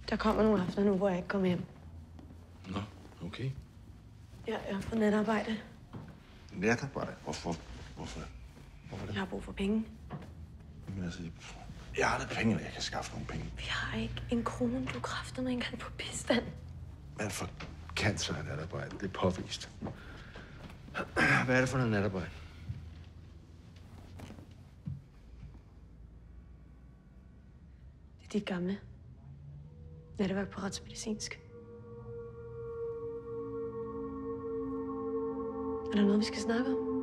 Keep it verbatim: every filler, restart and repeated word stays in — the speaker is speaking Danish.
Der kommer nogle aftener nu, hvor jeg ikke kommer hjem. Nå, okay. Jeg er på natarbejde. Natarbejde? Hvorfor? Hvorfor? Hvorfor det? Jeg har brug for penge. Men altså, jeg har da penge, eller jeg kan skaffe nogle penge. Vi har ikke en krone. Du kræfter mig engang på bistand. Man får cancer af natarbejde. Det er påvist. Hvad er det for noget natarbejde? Det er dit gamle. Nattevagt på retsmedicinsk. Er der noget, vi skal snakke om?